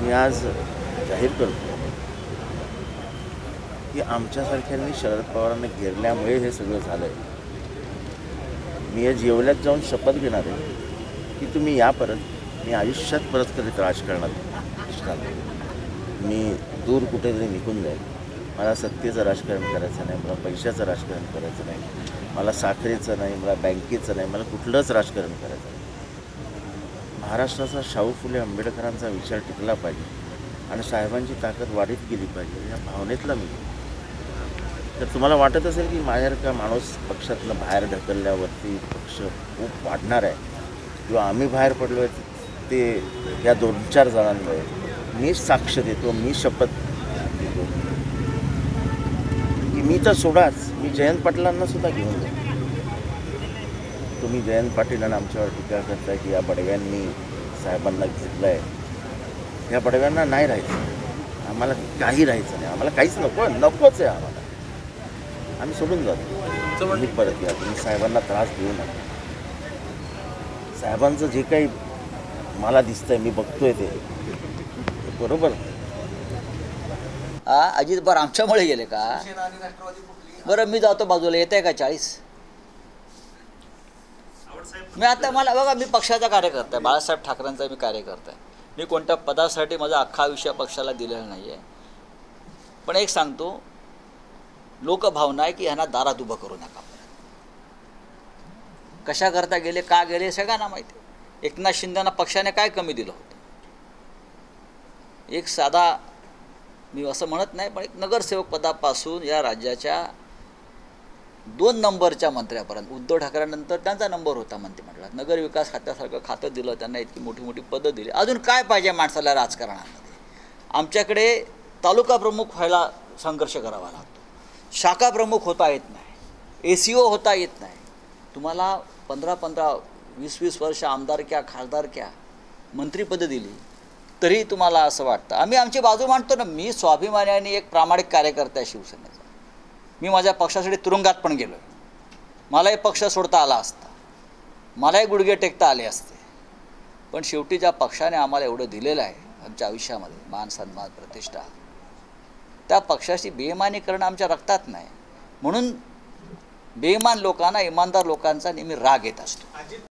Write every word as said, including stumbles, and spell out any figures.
मी आज जाहीर करतो की आमच्यासारख्यांनी शरद पवारांना घेरल्यामुळे हे सगळं झालं आहे. मी या जेवल्यात जाऊन शपथ घेणार आहे की तुम्ही या परत मी आयुष्यात परत कधी राजकारणात दिसणार नाही. मी दूर कुठेतरी निघून जाईल. मला सत्तेचं राजकारण करायचं नाही, मला पैशाचं राजकारण करायचं नाही, मला साखरेचं नाही, मला बँकेचं नाही, मला कुठलंच राजकारण करायचं नाही. महाराष्ट्राचा शाहू फुले आंबेडकरांचा विचार टिकला पाहिजे आणि साहेबांची ताकद वाढीत गेली पाहिजे या भावनेतला मी. तर तुम्हाला वाटत असेल की माझ्यासारखा माणूस पक्षातनं बाहेर ढकलल्यावरती पक्ष खूप वाढणार आहे किंवा आम्ही बाहेर पडलो आहे ते या दोन चार जणांमुळे, मी साक्ष देतो, मी शपथ देतो की मी तर सोडाच, मी जयंत पाटलांना सुद्धा घेऊन जातो. तुम्ही जयंत पाटील आणि आमच्यावर टीका करताय की या बडव्यांनी साहेबांना घेतलं आहे. या बडव्यांना नाही राहायचं, आम्हाला काही राहायचं नाही, आम्हाला काहीच नको, नकोच आहे आम्हाला. आम्ही सोडून जातो. तुम्ही परत या, तुम्ही साहेबांना त्रास देऊ नका. साहेबांचं जे काही मला दिसतंय, मी बघतोय ते बरोबर. हा अजित बरं आमच्यामुळे गेले का? बरं मी जातो बाजूला, येत आहे का चाळीस? मी आता मला बघा, मी पक्षाचा कार्यकर्ता आहे, बाळासाहेब ठाकरेंचा मी कार्यकर्ता आहे. मी कोणत्या पदासाठी माझा अख्खा आयुष्य पक्षाला दिलेला नाही आहे. पण एक सांगतो, लोकभावना आहे की ह्यांना दारात उभं करू नका. कशा करता गेले, का गेले सगळ्यांना माहिती आहे. एकनाथ शिंदेना पक्षाने काय कमी दिलं होतं? एक साधा, मी असं म्हणत नाही, पण एक नगरसेवक पदापासून या राज्याच्या दोन नंबरच्या मंत्र्यापर्यंत, उद्धव ठाकरेंनंतर त्यांचा नंबर होता मंत्रिमंडळात. नगर विकास खात्यासारखं खातं दिलं त्यांना, इतकी मोठी मोठी पदं दिली. अजून काय पाहिजे माणसाला राजकारणामध्ये? आमच्याकडे तालुका प्रमुख व्हायला संघर्ष करावा लागतो, शाखा प्रमुख होता येत नाही, ए सी ओ होता येत नाही. तुम्हाला पंधरा पंधरा वीस वीस वर्ष आमदारक्या, खासदारक्या, मंत्रिपदं दिली तरी तुम्हाला असं वाटतं. आम्ही आमची बाजू मांडतो ना. मी स्वाभिमानाने एक प्रामाणिक कार्यकर्ता आहे शिवसेनेचा. मी माझ्या पक्षासाठी तुरुंगात पण गेलो आहे. मलाही पक्ष सोडता आला असता, मलाही गुडघे टेकता आले असते. पण शेवटी ज्या पक्षाने आम्हाला एवढं दिलेलं आहे आमच्या आयुष्यामध्ये, मान सन्मान प्रतिष्ठा, त्या पक्षाची बेईमानी करणं आमच्या रक्तात नाही. म्हणून बेईमान लोकांना इमानदार लोकांचा नेहमी राग येत असतो.